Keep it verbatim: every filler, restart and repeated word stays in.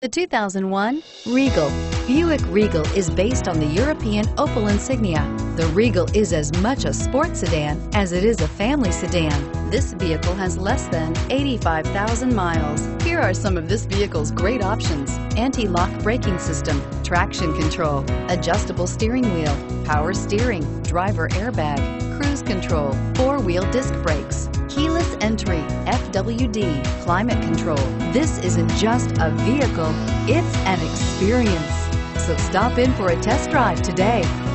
The two thousand one Regal. Buick Regal is based on the European Opel Insignia. The Regal is as much a sports sedan as it is a family sedan. This vehicle has less than eighty-five thousand miles. Here are some of this vehicle's great options: anti-lock braking system, traction control, adjustable steering wheel, power steering, driver airbag, cruise control, four-wheel disc brakes, keyless entry, F W D, climate control. This isn't just a vehicle, it's an experience. So stop in for a test drive today.